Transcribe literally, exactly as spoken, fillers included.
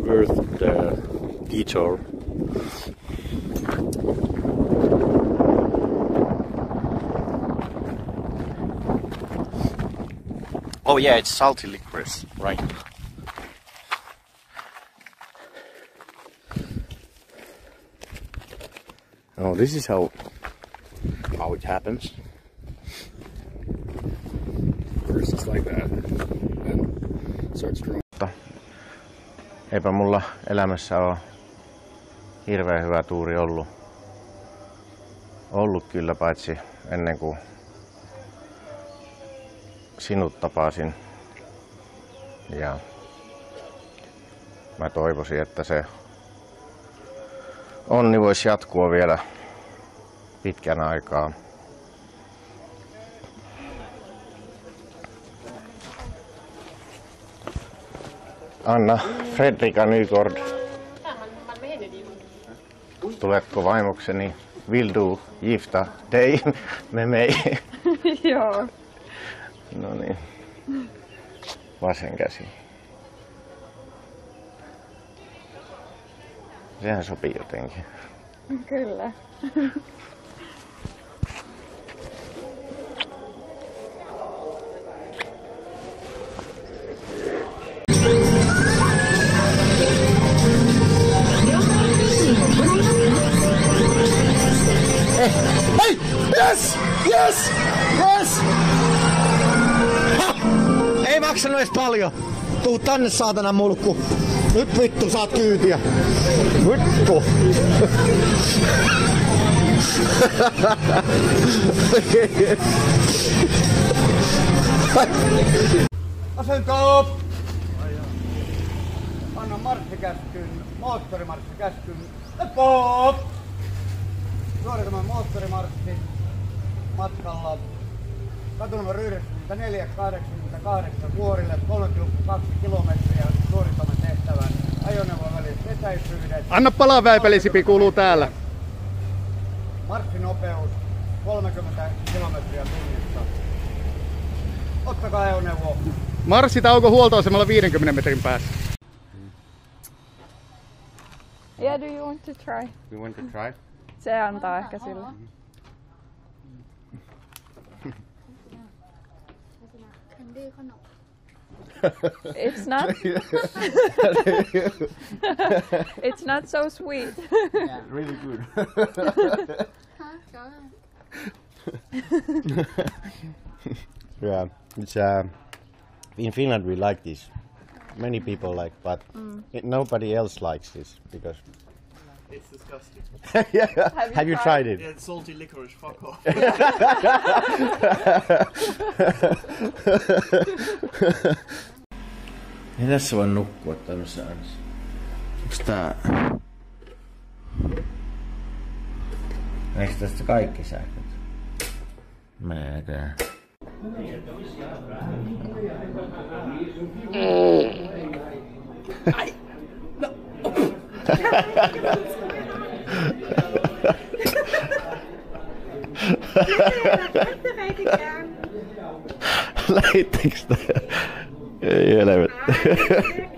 worth the detour. Oh yeah, it's salty licorice, right? Oh, this is how how it happens. First it's like that, then starts drawing. Eipä mulla elämässä ole hirveän hyvä tuuri ollut. Ollut kyllä, paitsi ennen kuin sinut tapasin. Ja mä toivoisin, että se onni voisi jatkua vielä pitkän aikaa. Anna Fredrika Nygård. Tuletko vaimokseni? Vill du gifta dig med mig? Joo. No niin. Vasen käsi. Sehän sopii jotenkin. Kyllä. Hey! Yes! Yes! Yes! Ha! Ei maksanut edes paljon. Tuu tänne saatana mulkku. Nyt vittu saat kyytiä. Vittu. Asento! Anna marssikäskyn, moottorimarssikäskyn. Lepo! Suoritamme moottorimarssi matkalla katunumero yhdeksänkymmentäneljä kahdeksankymmentäkahdeksan vuorille kolme pilkku kaksi kilometriä suoritamme tehtävän ajoneuvon väliset etäisyydet. Anna palaa Väipäli-Sipi, kuuluu täällä. Marssinopeus kolmekymmentä kilometriä tunnissa. Ottakaa ajoneuvo. Marssitauko huoltoasemalla viidenkymmenen metrin päässä. Yeah, do you want to try? You want to try? Se antaa ehkä sille. It's not. It's not so sweet. Yeah, really good. Yeah, it's uh, in Finland we like this. Many people like, but mm. it, nobody else likes this because it's disgusting. Yeah. Have you, Have you tried, tried it? Yeah, it's salty licorice. Fuck off. Ei tässä voi nukkua tämmössä äänessä. Onks tää? Eikö tästä kaikki sähköt? Meekää. Ai! No! Lähittekö tää? Ei helvetti.